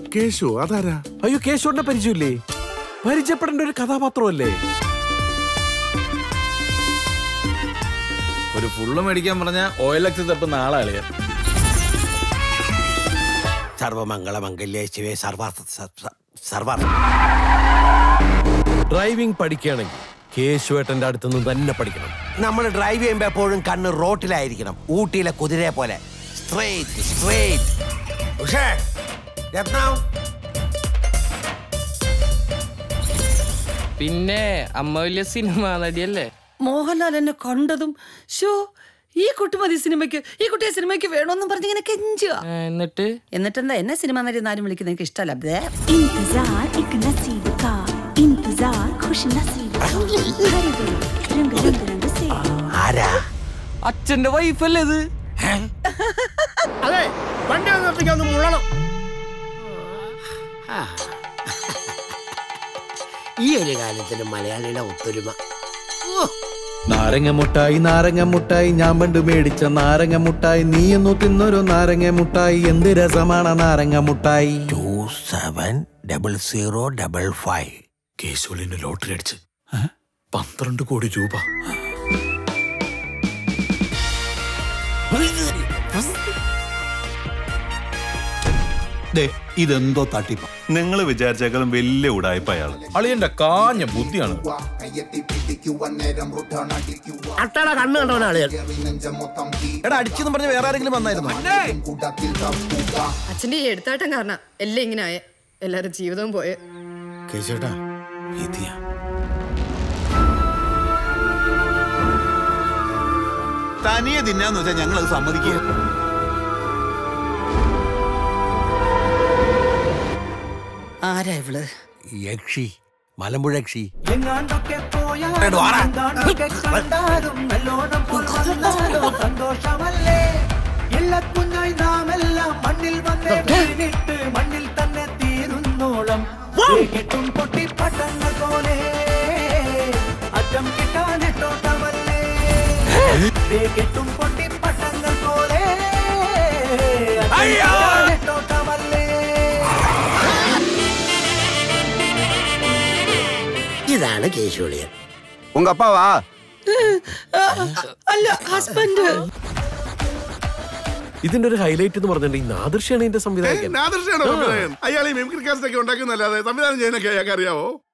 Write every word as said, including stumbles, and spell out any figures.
കേശു അതാരാ? അയ്യോ, കേശുവിന്റെ പരിചയമില്ലേ? പരിചയപ്പെടേണ്ട ഒരു കഥാപാത്രമല്ലേ? ഒരു ഫുള്ള് മേടിക്കാൻ പറഞ്ഞ ഓയിൽ എക്സ് തപ്പുന്ന ആളാളിയ. സർവമംഗളമംഗല്യേ ശിവേ സർവാർത്ഥ സർവാർത്ഥ. ഡ്രൈവിംഗ് പഠിക്കുകയാണെങ്കിൽ കേശുവേട്ടന്റെ അടുത്തുനിന്ന് തന്നെ പഠിക്കണം. നമ്മൾ ഡ്രൈവ് ചെയ്യുമ്പോ എപ്പോഴും കണ്ണ് റോട്ടിലായിരിക്കണം. ഊട്ടിയിലെ കുതിരയെ പോലെ സ്ട്രേറ്റ് സ്ട്രേറ്റ്. പിന്നെ അമ്മ വലിയ സിനിമ നടിയല്ലേ? മോഹൻലാൽ എന്നെ കണ്ടതും ഷോ ഈ കുട്ടി മതി സിനിമയ്ക്ക്, ഈ കുട്ടിയെ സിനിമയ്ക്ക് വേണമെന്നും പറഞ്ഞ് ഇങ്ങനെ കെഞ്ചുക. എന്നിട്ട് എന്നിട്ടെന്താ എന്നെ സിനിമ നടി ആരും വിളിക്കുന്നത് എനിക്ക് ഇഷ്ടമല്ല. അച്ഛന്റെ വൈഫല്ലേ ഇത്? അതെ, വണ്ടി ഒന്ന് മുള്ളണം. ഈ ഒരു കാലത്തിന് മലയാളിയുടെ ഒത്തൊരുമ. നാരങ്ങ മുട്ടായി നാരങ്ങ മുട്ടായി, ഞാൻ പണ്ട് മേടിച്ച നാരങ്ങ മുട്ടായി, നീ എന്നു തിന്നൊരു നാരങ്ങ മുട്ടായി, എന്ത് രസമാണ് നാരങ്ങ മുട്ടായി. Two seven double zero double five. കേശുലിന് ലോട്ടറി അടിച്ച് പന്ത്രണ്ട് കോടി രൂപ. ഇതെന്തോ തട്ടിപ്പ. നിങ്ങൾ വിചാരിച്ചേക്കാളും വലിയ ഉടായ്പ അയാൾ. അളിയന്റെ കാഞ്ഞ ബുദ്ധിയാണ്. അട്ടട കണ്ണ് കണ്ടവനാ അളിയൻ. എടാ, അടിച്ചെന്ന് പറഞ്ഞ് വേറെ ആരെങ്കിലും വന്നായിരുന്നു? അച്ഛന്റെ ഈ എടുത്താട്ടം കാരണം എല്ലാം ഇങ്ങനെ ആയ, എല്ലാരും ജീവിതവും പോയെ. കേശേട്ടാ, വിധിയാ. തനിയെ തിന്നാന്ന് വെച്ചാൽ ഞങ്ങൾ അത് സമ്മതിക്കുക. ആരാ ഇവള്? യക്ഷി, മലമ്പുഴ യക്ഷി. മണ്ണിൽ തന്നെ തീരുന്നോളം പൊട്ടി പട്ടങ്ങൾ പോലെ അറ്റം കിട്ടാനെട്ടോട്ടമല്ലേ, കെട്ടും പൊട്ടി പട്ടങ്ങൾ പോലെ ട്ടോട്ടമല്ലേ. ഇതാണ് കേശുളിയൻ. ഉങ്ക അപ്പാവാ? അല്ല, ഹസ്ബൻഡ്. ഇതിന്റെ ഒരു ഹൈലൈറ്റ് എന്ന് പറഞ്ഞിട്ടുണ്ടെങ്കിൽ നാദൃശ്യാണ് ഇതിന്റെ സംവിധായകൻ. നാദൃശ്യാണോ സംവിധായകൻ? അയാൾ ഈ മിമിക്രി കാസ്റ്റൊക്കെ ഉണ്ടാക്കുന്നല്ലാതെ സംവിധാനം ചെയ്യാനൊക്കെ അയാൾക്ക് അറിയാവോ?